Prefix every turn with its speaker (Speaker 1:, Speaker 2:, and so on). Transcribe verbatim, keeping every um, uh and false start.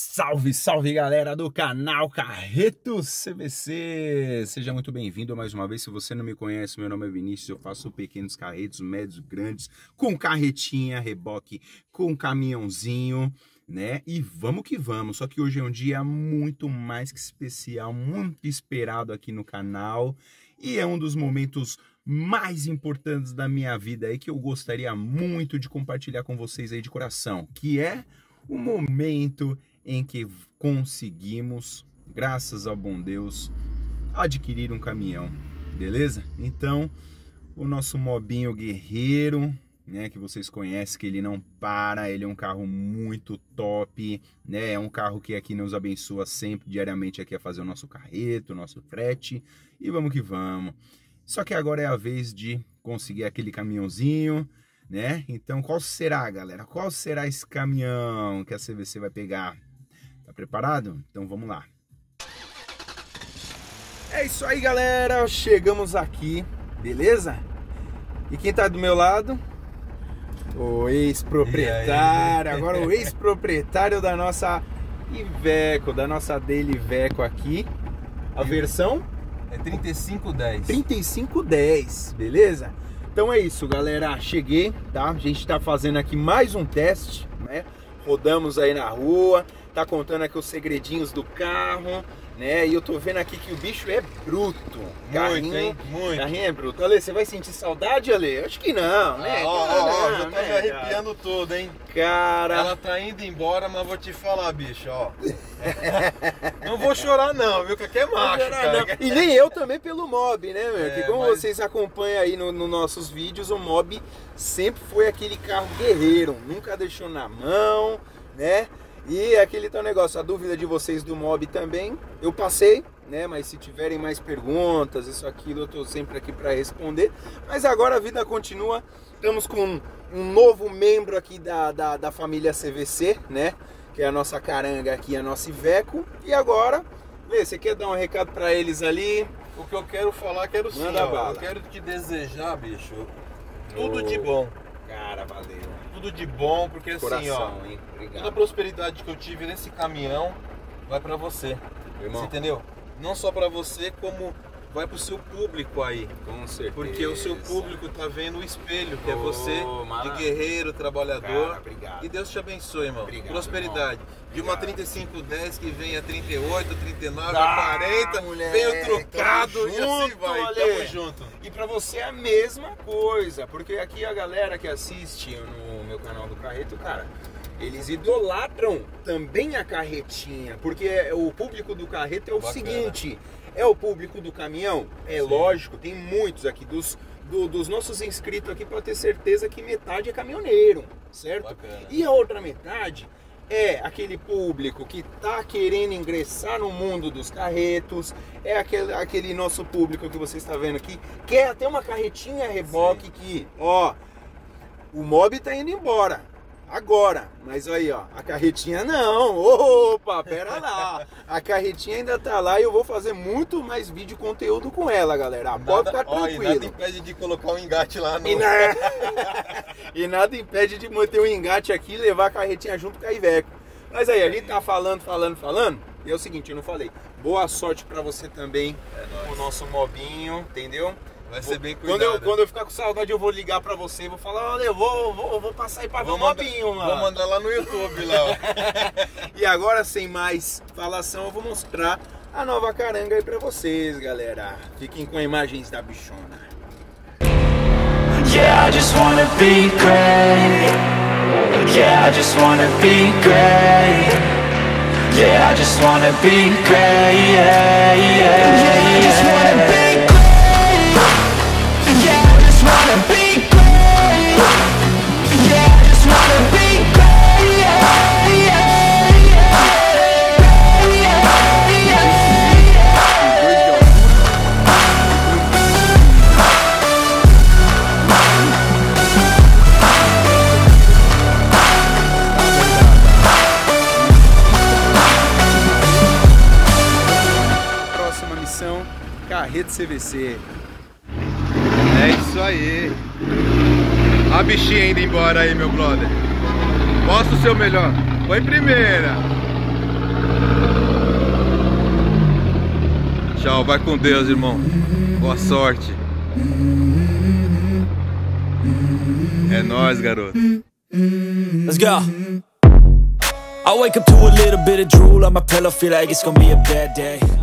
Speaker 1: Salve, salve galera do canal Carreto C V C! Seja muito bem-vindo mais uma vez. Se você não me conhece, meu nome é Vinícius, eu faço pequenos carretos, médios, grandes, com carretinha, reboque, com caminhãozinho, né? E vamos que vamos, só que hoje é um dia muito mais que especial, muito esperado aqui no canal e é um dos momentos mais importantes da minha vida aí que eu gostaria muito de compartilhar com vocês aí de coração, que é o momento em que conseguimos, graças ao bom Deus, adquirir um caminhão, beleza? Então, o nosso Mobinho Guerreiro, né, que vocês conhecem, que ele não para, ele é um carro muito top, né? É um carro que aqui nos abençoa sempre, diariamente aqui a fazer o nosso carreto, o nosso frete, e vamos que vamos. Só que agora é a vez de conseguir aquele caminhãozinho, né? Então, qual será, galera? Qual será esse caminhão que a C V C vai pegar? Tá preparado? Então vamos lá. É isso aí, galera. Chegamos aqui, beleza? E quem tá do meu lado? O ex-proprietário. Agora o ex-proprietário da nossa Iveco, da nossa Daily Iveco aqui. A versão?
Speaker 2: É trinta e cinco dez.
Speaker 1: trinta e cinco dez, beleza? Então é isso, galera, cheguei, tá? A gente tá fazendo aqui mais um teste, né? Rodamos aí na rua, tá contando aqui os segredinhos do carro, né? E eu tô vendo aqui que o bicho é bruto. Carrinho,
Speaker 2: muito, hein? Muito.
Speaker 1: Carrinho é bruto. Ale, você vai sentir saudade, Ale? Acho que não, né?
Speaker 2: Ah, ó, ó, ó, já tá
Speaker 1: né,
Speaker 2: me arrepiando cara? todo, hein?
Speaker 1: Cara...
Speaker 2: Ela tá indo embora, mas vou te falar, bicho, ó. Não vou chorar não, viu? Que aqui é macho,
Speaker 1: chorar,
Speaker 2: cara.
Speaker 1: Não. E nem eu também pelo Mob, né, meu?
Speaker 2: É,
Speaker 1: que como
Speaker 2: mas...
Speaker 1: vocês acompanham aí nos no nossos vídeos, o Mob sempre foi aquele carro guerreiro, nunca deixou na mão, né? E aquele tal negócio, a dúvida de vocês do Mob também, eu passei, né? Mas se tiverem mais perguntas, isso, aquilo, eu tô sempre aqui para responder. Mas agora a vida continua, estamos com um novo membro aqui da, da, da família C V C, né? Que é a nossa caranga aqui, a nossa Iveco. E agora, Lê, você quer dar um recado para eles ali?
Speaker 2: O que eu quero falar, quero sim,
Speaker 1: Manda
Speaker 2: ó,
Speaker 1: bala.
Speaker 2: eu quero te desejar, bicho, tudo
Speaker 1: Oh,
Speaker 2: de bom.
Speaker 1: Cara, valeu.
Speaker 2: Tudo de bom, porque
Speaker 1: Coração,
Speaker 2: assim, ó,
Speaker 1: hein? Obrigado.
Speaker 2: toda a prosperidade que eu tive nesse caminhão vai pra você,
Speaker 1: Irmão.
Speaker 2: você entendeu? Não só pra você, como vai pro seu público aí.
Speaker 1: Com certeza.
Speaker 2: Porque o seu público tá vendo o espelho, que é
Speaker 1: Oh,
Speaker 2: você,
Speaker 1: maravilha.
Speaker 2: de guerreiro, trabalhador.
Speaker 1: Cara, obrigado.
Speaker 2: E Deus te abençoe, irmão.
Speaker 1: Obrigado,
Speaker 2: Prosperidade.
Speaker 1: irmão.
Speaker 2: De uma
Speaker 1: Obrigado.
Speaker 2: trinta e cinco dez que vem a trinta e oito, trinta e nove,
Speaker 1: Ah,
Speaker 2: a quarenta,
Speaker 1: moleque,
Speaker 2: vem o trocado
Speaker 1: tamo
Speaker 2: e assim
Speaker 1: junto,
Speaker 2: vai.
Speaker 1: Ale.
Speaker 2: Tamo junto.
Speaker 1: E pra você é a mesma coisa, porque aqui a galera que assiste no meu canal do Carreto, cara, eles idolatram também a carretinha, porque o público do Carreto é o
Speaker 2: Bacana.
Speaker 1: seguinte, é o público do caminhão? É
Speaker 2: Sim.
Speaker 1: lógico, tem muitos aqui, dos, do, dos nossos inscritos aqui, pode ter certeza que metade é caminhoneiro, certo?
Speaker 2: Bacana.
Speaker 1: E a outra metade é aquele público que tá querendo ingressar no mundo dos carretos, é aquele, aquele nosso público que você está vendo aqui, quer até uma carretinha reboque. Sim. Que, ó, o Mob tá indo embora, agora, mas aí, ó, a carretinha não, opa, pera lá, a carretinha ainda tá lá e eu vou fazer muito mais vídeo conteúdo com ela, galera, pode ficar
Speaker 2: Ó,
Speaker 1: tranquilo.
Speaker 2: e nada impede de colocar um engate lá no...
Speaker 1: E, na... e nada impede de manter um engate aqui e levar a carretinha junto com a Iveco. Mas aí, a gente tá falando, falando, falando, e é o seguinte, eu não falei, boa sorte pra você também,
Speaker 2: É
Speaker 1: o nosso Mobinho, entendeu?
Speaker 2: Vai ser bem
Speaker 1: Quando
Speaker 2: cuidado.
Speaker 1: eu, quando eu ficar com saudade, eu vou ligar pra você e vou falar, olha, eu vou, vou, vou passar aí pra ver o
Speaker 2: Vou mandar,
Speaker 1: Mobinho lá.
Speaker 2: vou mandar lá no YouTube, lá, ó.
Speaker 1: E agora, sem mais falação, eu vou mostrar a nova caranga aí pra vocês, galera. Fiquem com imagens da bichona.
Speaker 3: Yeah, I just wanna be great. Yeah, I just wanna be great. Yeah, I just wanna be great. Yeah, yeah, yeah, I just wanna be great. Yeah, I just wanna be great. Yeah, I just wanna be great. Yeah, yeah, yeah, yeah, yeah.
Speaker 1: Próxima missão, Carreto C V C.
Speaker 2: É isso aí. A bichinha indo embora aí, meu brother. Mostra o seu melhor. Foi em primeira. Tchau, vai com Deus, irmão. Boa sorte. É nóis, garoto.
Speaker 3: Let's go. I wake up to a little bit of drool on my pillow, feel like it's gonna be a bad day.